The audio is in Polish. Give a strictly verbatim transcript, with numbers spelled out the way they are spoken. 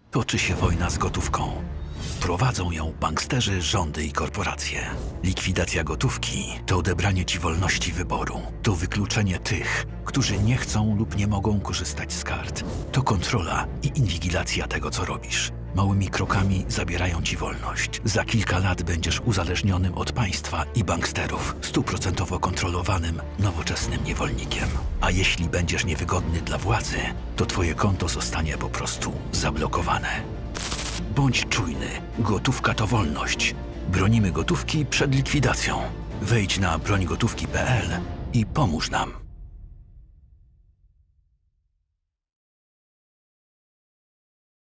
Toczy się wojna z gotówką. Prowadzą ją banksterzy, rządy i korporacje. Likwidacja gotówki to odebranie ci wolności wyboru. To wykluczenie tych, którzy nie chcą lub nie mogą korzystać z kart. To kontrola i inwigilacja tego, co robisz. Małymi krokami zabierają ci wolność. Za kilka lat będziesz uzależnionym od państwa i banksterów, stuprocentowo kontrolowanym, nowoczesnym niewolnikiem. A jeśli będziesz niewygodny dla władzy, to twoje konto zostanie po prostu zablokowane. Bądź czujny. Gotówka to wolność. Bronimy gotówki przed likwidacją. Wejdź na broń gotówki kropka p l i pomóż nam.